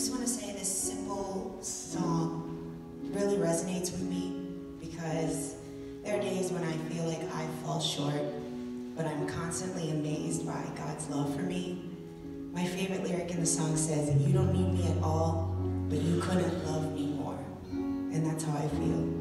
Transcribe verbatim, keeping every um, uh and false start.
just want to say this simple song really resonates with me because there are days when I feel like I fall short, but I'm constantly amazed by God's love for me. My favorite lyric in the song says, "You don't need me at all, but you couldn't love me more." And that's how I feel.